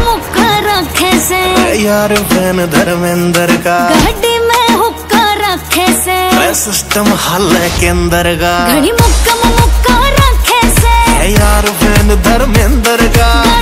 मुक्का रखे से यार फैन धर्मेंद्र का गाड़ी में हुक्का रखे से सिस्टम हल के अंदर का घड़ी मुक्का रखे से यार फैन धर्मेंद्र का।